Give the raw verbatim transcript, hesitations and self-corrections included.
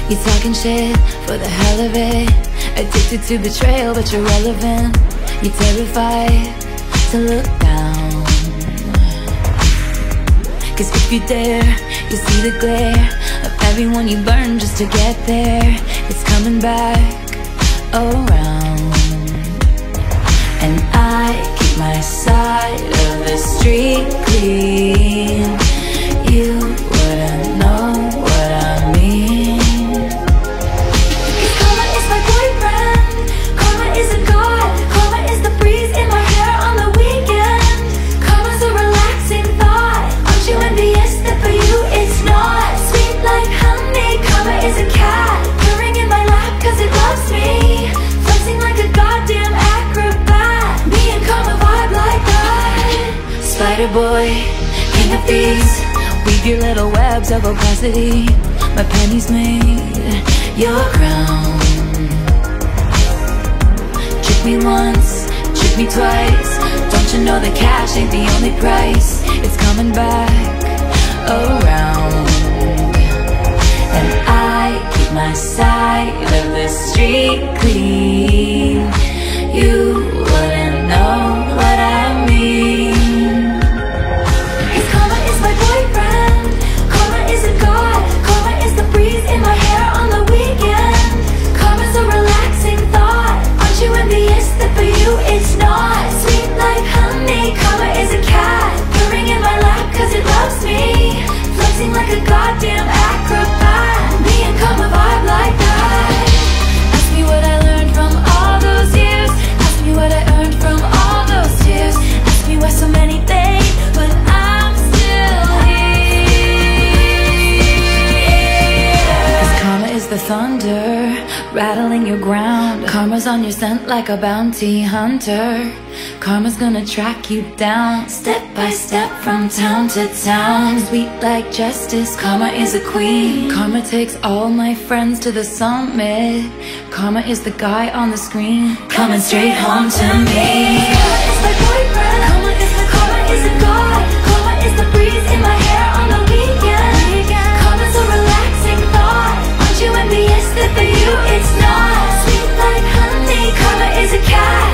You talking shit for the hell of it. Addicted to betrayal, but you're relevant. You're terrified to look down, cause if you dare, you see the glare of everyone you burn just to get there. It's coming back around. And I keep my side of the street clean. You wouldn't know what I mean. Cause karma is my boyfriend, karma is a god, karma is the breeze in my hair on the weekend. Karma's a relaxing thought, aren't you envious that for you it's not? Sweet like honey, karma is a cat, purring in my lap cause it loves me, flexing like a goddamn acrobat. Me and karma vibe like that. Spider boy, king of thieves, weave your little webs of opacity. My pennies made your crown. Trick me once, trick me twice. Don't you know that cash ain't the only price? It's coming back around. And I keep my side of the street clean. You wouldn't know what I mean. It's not sweet like honey, karma is a cat, purring in my lap cause it loves me, flexing like a goddamn acrobat. Me and karma vibe like that. Ask me what I learned from all those years, ask me what I earned from all those tears, ask me why so many they, but I'm still here. Cause karma is the thunder rattling your ground. Karma's on your scent like a bounty hunter. Karma's gonna track you down, step by step from town to town. Sweet like justice, karma is a queen. Karma takes all my friends to the summit. Karma is the guy on the screen, coming straight home to me. Karma is my boyfriend, karma is the karma is a god, karma is the breeze in my hair on the weekend. Karma's a relaxing thought, aren't you envious that for you it's not? Sweet like honey, karma is a cat,